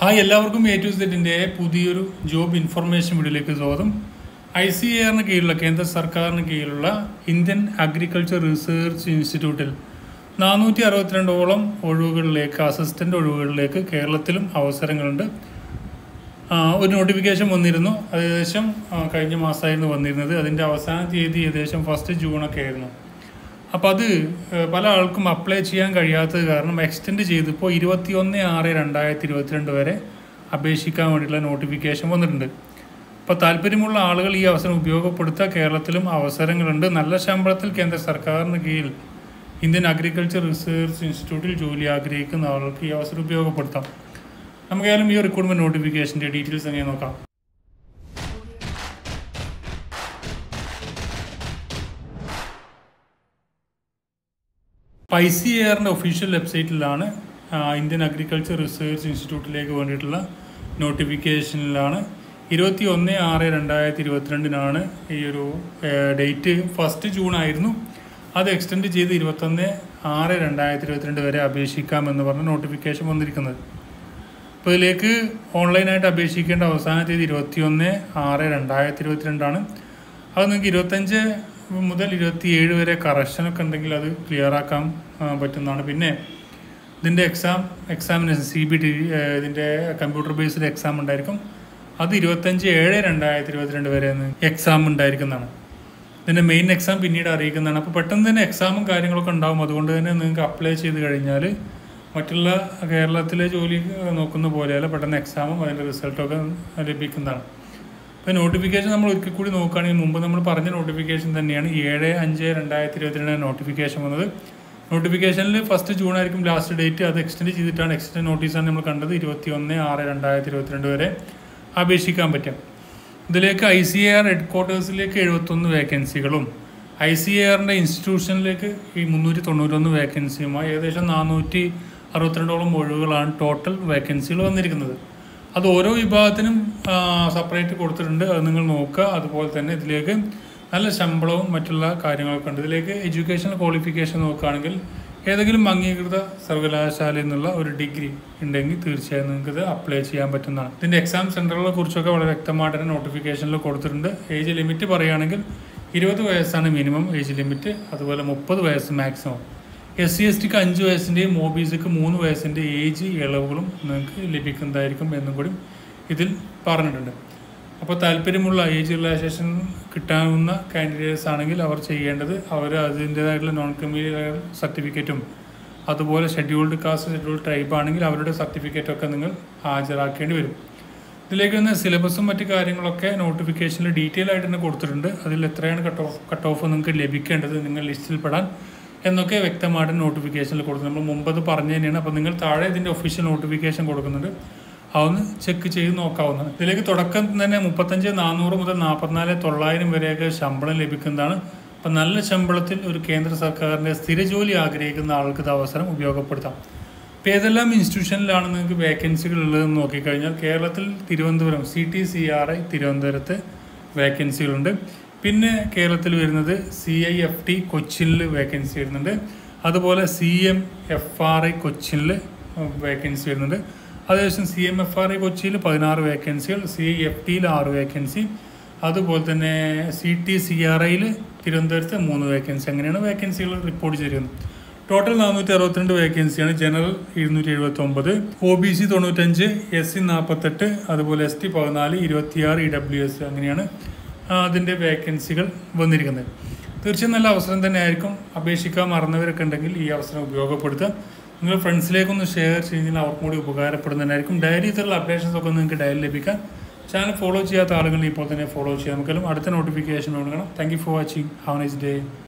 Hi എല്ലാവർക്കും A to Z-ന്റെ പുതിയൊരു job information വീഡിയോയിലേക്ക് സ്വാഗതം. ICARന് കീഴിലുള്ള കേന്ദ്ര സർക്കാരിന് കീഴിലുള്ള ഇന്ത്യൻ അഗ്രികൾച്ചർ റിസർച്ച് ഇൻസ്റ്റിറ്റ്യൂട്ടിൽ 462ഓളം ഒഴിവുകളിലേക്ക് അസിസ്റ്റന്റ് ഒഴിവുകളിലേക്ക് കേരളത്തിലും അവസരങ്ങളുണ്ട്. ഒരു നോട്ടിഫിക്കേഷൻ വന്നിരുന്നു. ഏകദേശം കഴിഞ്ഞ മാസമായിരുന്നു വന്നിരുന്നത്. അതിൻ്റെ അവസാന തീയതി ഏകദേശം 1 ജൂണൊക്കെ ആയിരുന്നു. അപ്പോൾ അത് പല ആൾക്കും അപ്ലൈ ചെയ്യാൻ കഴിയാത്തത് കാരണം എക്സ്റ്റെൻഡ് ചെയ്തിപ്പോൾ 21/6/2022 വരെ അപേക്ഷിക്കാൻ വേണ്ടിയിട്ടുള്ള നോട്ടിഫിക്കേഷൻ വന്നിട്ടുണ്ട്. അപ്പോൾ താല്പര്യമുള്ള ആളുകൾ ഈ അവസരം ഉപയോഗപ്പെടുത്തുക. കേരളത്തിലും അവസരങ്ങളുണ്ട്. നല്ല ശമ്പളത്തിൽ കേന്ദ്ര സർക്കാരിന് കീഴിൽ ഇന്ത്യൻ അഗ്രികൾച്ചർ റിസർച്ച് ഇൻസ്റ്റിറ്റ്യൂട്ടിൽ ജോലി ആഗ്രഹിക്കുന്ന ആളുകൾക്ക് ഈ അവസരം ഉപയോഗപ്പെടുത്താം. നമുക്കായാലും ഈ റിക്രൂട്ട്മെൻറ്റ് നോട്ടിഫിക്കേഷൻ്റെ ഡീറ്റെയിൽസ് എങ്ങനെ നോക്കാം. ICARന്റെ ഒഫീഷ്യൽ വെബ്സൈറ്റിലാണ് ഇന്ത്യൻ അഗ്രികൾച്ചർ റിസർച്ച് ഇൻസ്റ്റിറ്റ്യൂട്ടിലേക്ക് വേണ്ടിയിട്ടുള്ള നോട്ടിഫിക്കേഷനിലാണ് 21/6/2022 ഈ ഒരു ഡേറ്റ്. 1 ജൂൺ ആയിരുന്നു. അത് എക്സ്റ്റെൻഡ് ചെയ്ത് 21/6/2022 വരെ അപേക്ഷിക്കാമെന്ന് പറഞ്ഞ നോട്ടിഫിക്കേഷൻ വന്നിരിക്കുന്നത്. അപ്പോൾ ഇതിലേക്ക് ഓൺലൈനായിട്ട് അപേക്ഷിക്കേണ്ട അവസാന തീയതി 21/6/2022 അത് നിങ്ങൾക്ക് 25 മുതൽ 27 വരെ കറക്ഷനൊക്കെ ഉണ്ടെങ്കിൽ അത് ക്ലിയർ ആക്കാൻ പറ്റുന്നതാണ്. പിന്നെ ഇതിൻ്റെ എക്സാമിനേഷൻ CBT ഇതിൻ്റെ കമ്പ്യൂട്ടർ ബേസ്ഡ് എക്സാം ഉണ്ടായിരിക്കും. അത് 25/7/2022 വരെ എക്സാം ഉണ്ടായിരിക്കുന്നതാണ്. ഇതിൻ്റെ മെയിൻ എക്സാം പിന്നീട് അറിയിക്കുന്നതാണ്. അപ്പോൾ പെട്ടെന്ന് തന്നെ എക്സാമും കാര്യങ്ങളൊക്കെ ഉണ്ടാകും. അതുകൊണ്ട് തന്നെ നിങ്ങൾക്ക് അപ്ലൈ ചെയ്ത് കഴിഞ്ഞാൽ മറ്റുള്ള കേരളത്തിലെ ജോലി നോക്കുന്ന പോലെയല്ല, പെട്ടെന്ന് എക്സാമും അതിൻ്റെ റിസൾട്ടൊക്കെ ലഭിക്കുന്നതാണ്. ഇപ്പോൾ നോട്ടിഫിക്കേഷൻ നമ്മൾ ഒരിക്കൽ കൂടി നോക്കുകയാണെങ്കിൽ മുമ്പ് നമ്മൾ പറഞ്ഞ നോട്ടിഫിക്കേഷൻ തന്നെയാണ്. 7/5/2022 നോട്ടിഫിക്കേഷൻ വന്നത്. നോട്ടിഫിക്കേഷനിൽ 1 ജൂൺ ആയിരിക്കും ലാസ്റ്റ് ഡേറ്റ്. അത് എക്സ്റ്റെൻഡ് ചെയ്തിട്ടാണ്, എക്സ്റ്റെൻഡ് നോട്ടീസാണ് നമ്മൾ കണ്ടത്. 21/6/2022 വരെ അപേക്ഷിക്കാൻ പറ്റും. ഇതിലേക്ക് ICAR ഹെഡ് ക്വാർട്ടേഴ്സിലേക്ക് 71 വേക്കൻസികളും ICARന്റെ ഇൻസ്റ്റിറ്റ്യൂഷനിലേക്ക് ഈ 391 വേക്കൻസിയുമായി ഏകദേശം 462ഓളം ഒഴിവുകളാണ് ടോട്ടൽ വേക്കൻസികൾ വന്നിരിക്കുന്നത്. അത് ഓരോ വിഭാഗത്തിനും സെപ്പറേറ്റ് കൊടുത്തിട്ടുണ്ട്. അത് നിങ്ങൾ നോക്കുക. അതുപോലെ തന്നെ ഇതിലേക്ക് നല്ല ശമ്പളവും മറ്റുള്ള കാര്യങ്ങളൊക്കെ ഉണ്ട്. ഇതിലേക്ക് എഡ്യൂക്കേഷണൽ ക്വാളിഫിക്കേഷൻ നോക്കുകയാണെങ്കിൽ ഏതെങ്കിലും അംഗീകൃത സർവകലാശാലയിൽ നിന്നുള്ള ഒരു ഡിഗ്രി ഉണ്ടെങ്കിൽ തീർച്ചയായും നിങ്ങൾക്ക് ഇത് അപ്ലൈ ചെയ്യാൻ പറ്റുന്നതാണ്. ഇതിൻ്റെ എക്സാം സെൻറ്ററുകളെ കുറിച്ചൊക്കെ വളരെ വ്യക്തമായിട്ട് തന്നെ നോട്ടിഫിക്കേഷനിൽ കൊടുത്തിട്ടുണ്ട്. ഏജ് ലിമിറ്റ് പറയുകയാണെങ്കിൽ 20 വയസ്സാണ് മിനിമം ഏജ് ലിമിറ്റ്. അതുപോലെ 30 വയസ്സ് മാക്സിമം. SC/STക്ക് 5 വയസ്സിൻ്റെയും OBCക്ക് 3 വയസ്സിൻ്റെ ഏജ് ഇളവുകളും നിങ്ങൾക്ക് ലഭിക്കുന്നതായിരിക്കും എന്നും കൂടി ഇതിൽ പറഞ്ഞിട്ടുണ്ട്. അപ്പോൾ താല്പര്യമുള്ള ഏജ് റിലാക്സേഷൻ കിട്ടാവുന്ന കാൻഡിഡേറ്റ്സ് ആണെങ്കിൽ അവർ ചെയ്യേണ്ടത് അവർ അതിൻ്റേതായിട്ടുള്ള നോൺ ക്രിമിനൽ സർട്ടിഫിക്കറ്റും അതുപോലെ ഷെഡ്യൂൾഡ് കാസ്റ്റ് ഷെഡ്യൂൾഡ് ട്രൈബ് ആണെങ്കിൽ അവരുടെ സർട്ടിഫിക്കറ്റൊക്കെ നിങ്ങൾ ഹാജരാക്കേണ്ടി വരും. ഇതിലേക്ക് വന്ന സിലബസും മറ്റു കാര്യങ്ങളൊക്കെ നോട്ടിഫിക്കേഷനിൽ ഡീറ്റെയിൽ ആയിട്ട് തന്നെ കൊടുത്തിട്ടുണ്ട്. അതിൽ എത്രയാണ് കട്ട് ഓഫ് നിങ്ങൾക്ക് ലഭിക്കേണ്ടത്, നിങ്ങൾ ലിസ്റ്റിൽ പെടാൻ എന്നൊക്കെ വ്യക്തമായിട്ട് നോട്ടിഫിക്കേഷനിൽ കൊടുക്കുന്നത്. നമ്മൾ മുമ്പത് പറഞ്ഞു തന്നെയാണ്. അപ്പോൾ നിങ്ങൾ താഴെ ഇതിൻ്റെ ഒഫീഷ്യൽ നോട്ടിഫിക്കേഷൻ കൊടുക്കുന്നുണ്ട്. അതൊന്ന് ചെക്ക് ചെയ്ത് നോക്കാവുന്നതാണ്. ഇതിലേക്ക് തുടക്കം തന്നെ 35,400 മുതൽ 44,900 വരെയൊക്കെ ശമ്പളം ലഭിക്കുന്നതാണ്. അപ്പം നല്ല ശമ്പളത്തിൽ ഒരു കേന്ദ്ര സർക്കാരിൻ്റെ സ്ഥിര ജോലി ആഗ്രഹിക്കുന്ന ആൾക്ക് ഇത് അവസരം ഉപയോഗപ്പെടുത്താം. ഇപ്പോൾ ഏതെല്ലാം ഇൻസ്റ്റിറ്റ്യൂഷനിലാണ് നിങ്ങൾക്ക് വേക്കൻസികൾ ഉള്ളതെന്ന് നോക്കിക്കഴിഞ്ഞാൽ കേരളത്തിൽ തിരുവനന്തപുരം CTCRI തിരുവനന്തപുരത്ത് വേക്കൻസികളുണ്ട്. പിന്നെ കേരളത്തിൽ വരുന്നത് CIFT കൊച്ചിനിൽ വേക്കൻസി വരുന്നുണ്ട്. അതുപോലെ CMFRI കൊച്ചിനിൽ വേക്കൻസി വരുന്നുണ്ട്. അതേസമയം CMFRI കൊച്ചിയിൽ 16 വേക്കൻസികൾ, CIFTയിൽ 6 വേക്കൻസി, അതുപോലെ തന്നെ CTCRIയിൽ തിരുവനന്തപുരത്ത് 3 വേക്കൻസി. അങ്ങനെയാണ് വേക്കൻസികൾ റിപ്പോർട്ട് ചെയ്തിരുന്നത്. ടോട്ടൽ 462 വേക്കൻസിയാണ്. ജനറൽ 279, OBC 95, SC 48, അതുപോലെ ST 14, 26 EWS അങ്ങനെയാണ് അതിൻ്റെ വേക്കൻസികൾ വന്നിരിക്കുന്നത്. തീർച്ചയായും നല്ല അവസരം തന്നെ ആയിരിക്കും. അപേക്ഷിക്കാൻ മറന്നവരൊക്കെ ഉണ്ടെങ്കിൽ ഈ അവസരം ഉപയോഗപ്പെടുത്തുക. നിങ്ങൾ ഫ്രണ്ട്സിലേക്കൊന്ന് ഷെയർ ചെയ്യുന്നതിൽ അവർക്കും കൂടി ഉപകാരപ്പെടുന്നതിനായിരിക്കും. ഡയറി ഇത്തരത്തിലുള്ള അപ്ഡേഷൻസ് ഒക്കെ നിങ്ങൾക്ക് ഡയറി ലഭിക്കാൻ ചാനൽ ഫോളോ ചെയ്യാത്ത ആളുകൾ ഇപ്പോൾ തന്നെ ഫോളോ ചെയ്യാം. നമുക്കെല്ലാം അടുത്ത നോട്ടിഫിക്കേഷൻ കൊടുക്കണം. Thank you for watching. Have a nice day.